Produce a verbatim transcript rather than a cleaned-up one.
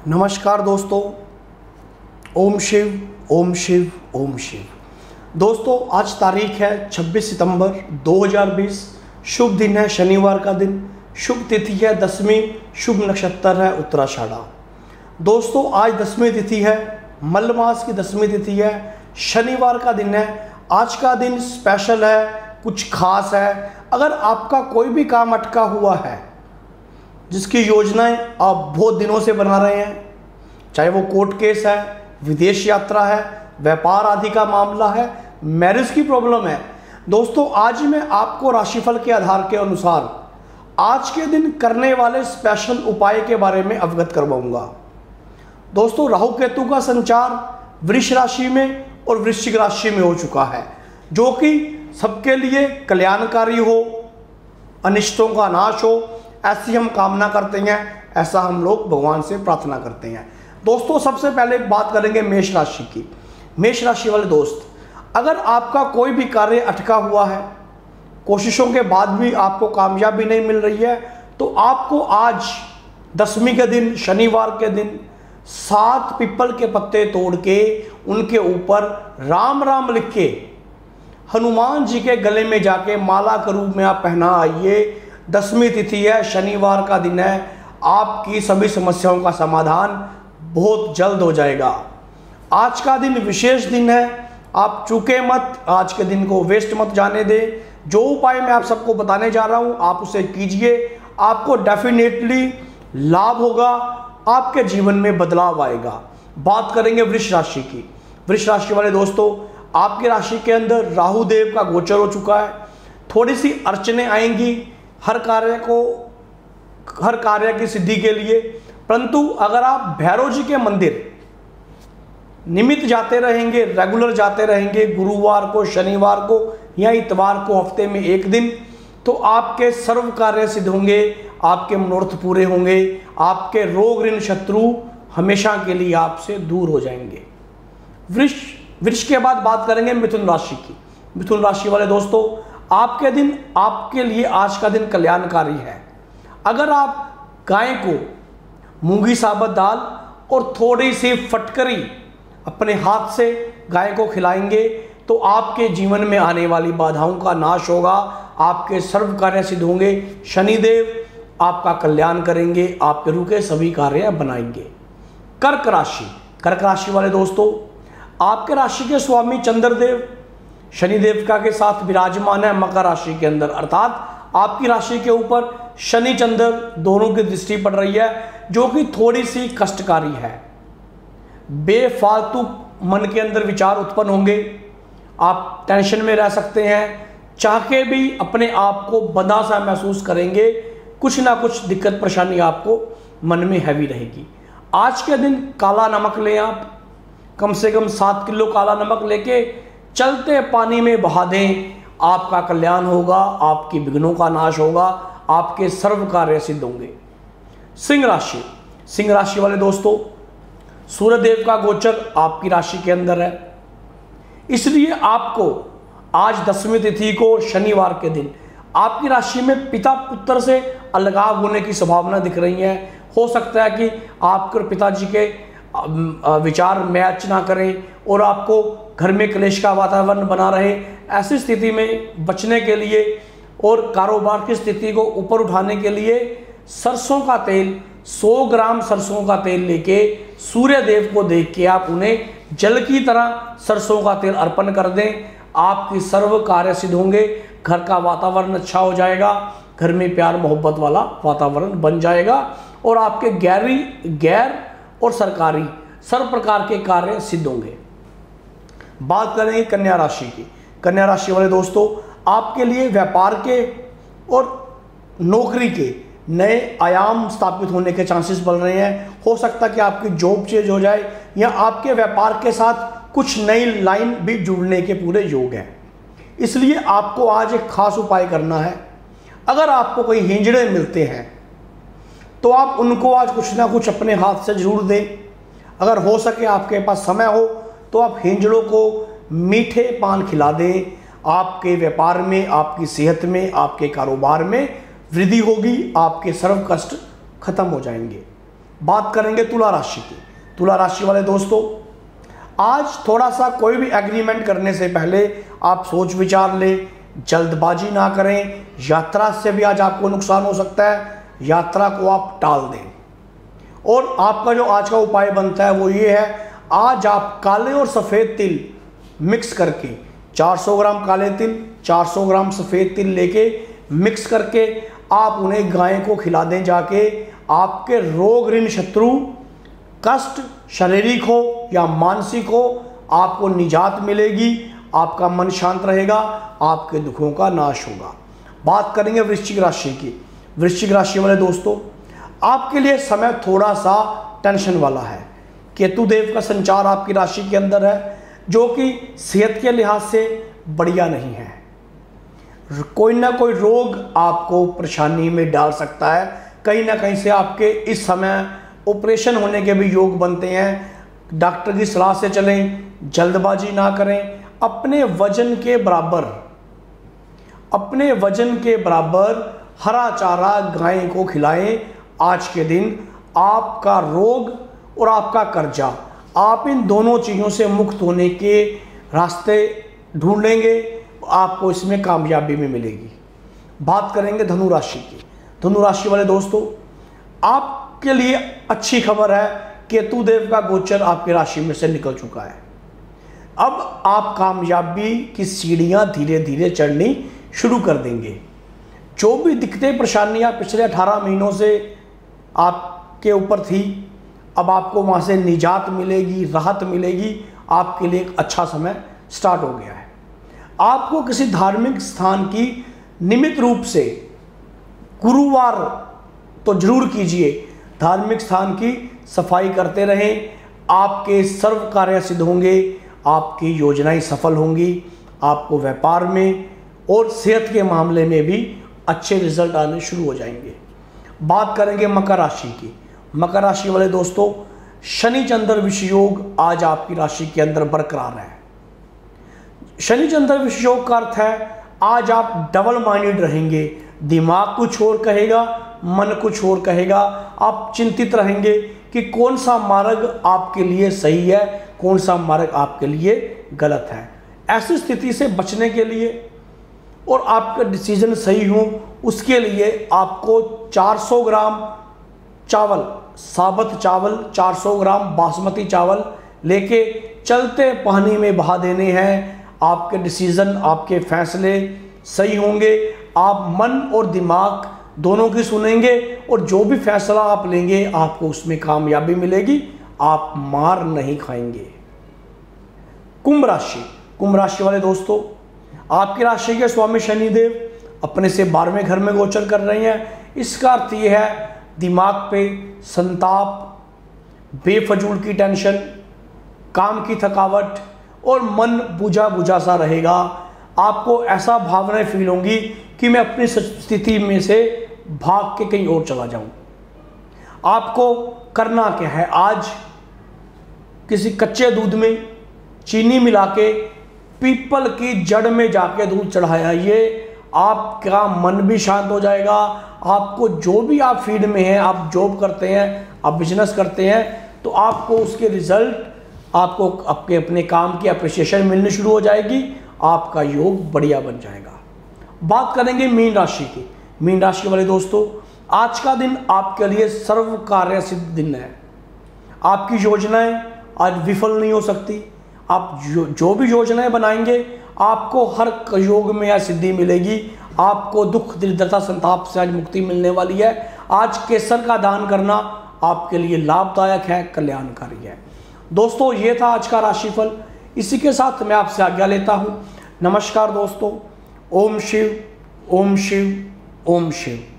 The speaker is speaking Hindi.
नमस्कार दोस्तों, ओम शिव ओम शिव ओम शिव। दोस्तों आज तारीख है छब्बीस सितंबर दो हज़ार बीस। शुभ दिन है शनिवार का दिन, शुभ तिथि है दसवीं, शुभ नक्षत्र है उत्तराषाढ़ा। दोस्तों आज दसवीं तिथि है, मल मास की दसवीं तिथि है, शनिवार का दिन है। आज का दिन स्पेशल है, कुछ खास है। अगर आपका कोई भी काम अटका हुआ है, जिसकी योजनाएं आप बहुत दिनों से बना रहे हैं, चाहे वो कोर्ट केस है, विदेश यात्रा है, व्यापार आदि का मामला है, मैरिज की प्रॉब्लम है, दोस्तों आज मैं आपको राशिफल के आधार के अनुसार आज के दिन करने वाले स्पेशल उपाय के बारे में अवगत करवाऊंगा। दोस्तों राहु केतु का संचार वृष राशि में और वृश्चिक राशि में हो चुका है, जो कि सबके लिए कल्याणकारी हो, अनिष्टों का नाश हो, ऐसी हम कामना करते हैं, ऐसा हम लोग भगवान से प्रार्थना करते हैं। दोस्तों सबसे पहले बात करेंगे मेष राशि की। मेष राशि वाले दोस्त, अगर आपका कोई भी कार्य अटका हुआ है, कोशिशों के बाद भी आपको कामयाबी नहीं मिल रही है, तो आपको आज दसवीं के दिन, शनिवार के दिन, सात पीपल के पत्ते तोड़ के उनके ऊपर राम राम लिख के हनुमान जी के गले में जाके माला के रूप में आप पहना आइए। दसवीं तिथि है, शनिवार का दिन है, आपकी सभी समस्याओं का समाधान बहुत जल्द हो जाएगा। आज का दिन विशेष दिन है, आप चूके मत, आज के दिन को वेस्ट मत जाने दें। जो उपाय मैं आप सबको बताने जा रहा हूं, आप उसे कीजिए, आपको डेफिनेटली लाभ होगा, आपके जीवन में बदलाव आएगा। बात करेंगे वृष राशि की। वृष राशि वाले दोस्तों, आपकी राशि के अंदर राहु देव का गोचर हो चुका है। थोड़ी सी अड़चनें आएंगी हर कार्य को हर कार्य की सिद्धि के लिए, परंतु अगर आप भैरव जी के मंदिर नियमित जाते रहेंगे, रेगुलर जाते रहेंगे, गुरुवार को, शनिवार को या इतवार को हफ्ते में एक दिन, तो आपके सर्व कार्य सिद्ध होंगे, आपके मनोरथ पूरे होंगे, आपके रोग ऋण शत्रु हमेशा के लिए आपसे दूर हो जाएंगे। वृष वृष के बाद बात करेंगे मिथुन राशि की। मिथुन राशि वाले दोस्तों, आपके दिन आपके लिए आज का दिन कल्याणकारी है। अगर आप गाय को मूंगी साबुत दाल और थोड़ी सी फटकरी अपने हाथ से गाय को खिलाएंगे, तो आपके जीवन में आने वाली बाधाओं का नाश होगा, आपके सर्व कार्य सिद्ध होंगे, शनिदेव आपका कल्याण करेंगे, आपके रुके सभी कार्य बनाएंगे। कर्क राशि कर्क राशि वाले दोस्तों, आपके राशि के स्वामी चंद्रदेव शनिदेव का के साथ विराजमान है मकर राशि के अंदर, अर्थात आपकी राशि के ऊपर शनि चंद्र दोनों की दृष्टि पड़ रही है, जो कि थोड़ी सी कष्टकारी है। बेफालतू मन के अंदर विचार उत्पन्न होंगे, आप टेंशन में रह सकते हैं, चाह के भी अपने आप को बंधा सा महसूस करेंगे, कुछ ना कुछ दिक्कत परेशानी आपको मन में हैवी रहेगी। आज के दिन काला नमक लें, आप कम से कम सात किलो काला नमक लेके चलते पानी में बहा दें, आपका कल्याण होगा, आपकी विघ्नों का नाश होगा, आपके सर्व कार्य सिद्ध होंगे। सिंह राशि सिंह राशि वाले दोस्तों, सूर्यदेव का गोचर आपकी राशि के अंदर है, इसलिए आपको आज दसवीं तिथि को शनिवार के दिन आपकी राशि में पिता पुत्र से अलगाव होने की संभावना दिख रही है। हो सकता है कि आपके पिताजी के विचार मैच ना करें और आपको घर में क्लेश का वातावरण बना रहे। ऐसी स्थिति में बचने के लिए और कारोबार की स्थिति को ऊपर उठाने के लिए सरसों का तेल, सौ ग्राम सरसों का तेल लेके सूर्य देव को देख के आप उन्हें जल की तरह सरसों का तेल अर्पण कर दें, आपकी सर्व कार्य सिद्ध होंगे, घर का वातावरण अच्छा हो जाएगा, घर में प्यार मोहब्बत वाला वातावरण बन जाएगा और आपके गैरी गैर और सरकारी सर्व प्रकार के कार्य सिद्ध होंगे। बात करेंगे कन्या राशि की। कन्या राशि वाले दोस्तों, आपके लिए व्यापार के और नौकरी के नए आयाम स्थापित होने के चांसेस बढ़ रहे हैं। हो सकता है कि आपकी जॉब चेंज हो जाए या आपके व्यापार के साथ कुछ नई लाइन भी जुड़ने के पूरे योग हैं। इसलिए आपको आज एक खास उपाय करना है। अगर आपको कोई हिंजड़े मिलते हैं तो आप उनको आज कुछ ना कुछ अपने हाथ से जरूर दें। अगर हो सके, आपके पास समय हो, तो आप हिंजड़ों को मीठे पान खिला दें। आपके व्यापार में, आपकी सेहत में, आपके कारोबार में वृद्धि होगी, आपके सर्व कष्ट खत्म हो जाएंगे। बात करेंगे तुला राशि की। तुला राशि वाले दोस्तों, आज थोड़ा सा कोई भी एग्रीमेंट करने से पहले आप सोच विचार लें, जल्दबाजी ना करें। यात्रा से भी आज आपको नुकसान हो सकता है, यात्रा को आप टाल दें। और आपका जो आज का उपाय बनता है वो ये है, आज आप काले और सफ़ेद तिल मिक्स करके चार सौ ग्राम काले तिल, चार सौ ग्राम सफ़ेद तिल लेके मिक्स करके आप उन्हें गाय को खिला दें जाके। आपके रोग ऋण शत्रु कष्ट शारीरिक हो या मानसिक हो, आपको निजात मिलेगी, आपका मन शांत रहेगा, आपके दुखों का नाश होगा। बात करेंगे वृश्चिक राशि की। वृश्चिक राशि वाले दोस्तों, आपके लिए समय थोड़ा सा टेंशन वाला है। केतु देव का संचार आपकी राशि के अंदर है, जो कि सेहत के लिहाज से बढ़िया नहीं है। कोई ना कोई रोग आपको परेशानी में डाल सकता है। कहीं ना कहीं से आपके इस समय ऑपरेशन होने के भी योग बनते हैं। डॉक्टर की सलाह से चलें, जल्दबाजी ना करें। अपने वजन के बराबर अपने वजन के बराबर हरा चारा गाय को खिलाएं। आज के दिन आपका रोग और आपका कर्जा, आप इन दोनों चीज़ों से मुक्त होने के रास्ते ढूंढेंगे, आपको इसमें कामयाबी भी मिलेगी। बात करेंगे धनु राशि की। धनु राशि वाले दोस्तों, आपके लिए अच्छी खबर है, केतु देव का गोचर आपकी राशि में से निकल चुका है। अब आप कामयाबी की सीढ़ियां धीरे धीरे चढ़नी शुरू कर देंगे। जो भी दिक्कतें परेशानियां पिछले अठारह महीनों से आपके ऊपर थी, अब आपको वहां से निजात मिलेगी, राहत मिलेगी। आपके लिए एक अच्छा समय स्टार्ट हो गया है। आपको किसी धार्मिक स्थान की नियमित रूप से गुरुवार तो जरूर कीजिए, धार्मिक स्थान की सफाई करते रहें। आपके सर्व कार्य सिद्ध होंगे, आपकी योजनाएं सफल होंगी, आपको व्यापार में और सेहत के मामले में भी अच्छे रिजल्ट आने शुरू हो जाएंगे। बात करेंगे मकर राशि की। मकर राशि वाले दोस्तों, शनि चंद्र विषय योग आज आपकी राशि के अंदर बरकरार है। शनि चंद्र विषय योग का अर्थ है आज आप डबल माइंडेड रहेंगे। दिमाग कुछ और कहेगा, मन कुछ और कहेगा। आप चिंतित रहेंगे कि कौन सा मार्ग आपके लिए सही है, कौन सा मार्ग आपके लिए गलत है। ऐसी स्थिति से बचने के लिए और आपका डिसीजन सही हो, उसके लिए आपको चार सौ ग्राम चावल, साबुत चावल चार सौ ग्राम बासमती चावल लेके चलते पानी में बहा देने हैं। आपके डिसीजन, आपके फैसले सही होंगे। आप मन और दिमाग दोनों की सुनेंगे और जो भी फैसला आप लेंगे आपको उसमें कामयाबी मिलेगी, आप मार नहीं खाएंगे। कुंभ राशि। कुंभ राशि वाले दोस्तों, आपकी राशि के स्वामी शनिदेव अपने से बारहवें घर में गोचर कर रहे हैं। इसका अर्थ यह है दिमाग पे संताप, बेफजूल की टेंशन, काम की थकावट और मन बुझा बुझा सा रहेगा। आपको ऐसा भावनाएं फील होंगी कि मैं अपनी स्थिति में से भाग के कहीं और चला जाऊं। आपको करना क्या है, आज किसी कच्चे दूध में चीनी मिला के पीपल की जड़ में जाके दूध चढ़ाया, ये आपका मन भी शांत हो जाएगा। आपको जो भी आप फील्ड में हैं, आप जॉब करते हैं, आप बिजनेस करते हैं, तो आपको उसके रिजल्ट, आपको आपके अपने काम की अप्रिसिएशन मिलनी शुरू हो जाएगी। आपका योग बढ़िया बन जाएगा। बात करेंगे मीन राशि की। मीन राशि वाले दोस्तों, आज का दिन आपके लिए सर्व कार्य सिद्ध दिन है। आपकी योजनाएं आज विफल नहीं हो सकती। आप जो, जो भी योजनाएं बनाएंगे आपको हर योग में यह सिद्धि मिलेगी। आपको दुख, दरिद्रता, संताप से आज मुक्ति मिलने वाली है। आज केसर का दान करना आपके लिए लाभदायक है, कल्याणकारी है। दोस्तों, ये था आज का राशिफल। इसी के साथ मैं आपसे आज्ञा लेता हूँ। नमस्कार दोस्तों। ओम शिव, ओम शिव, ओम शिव।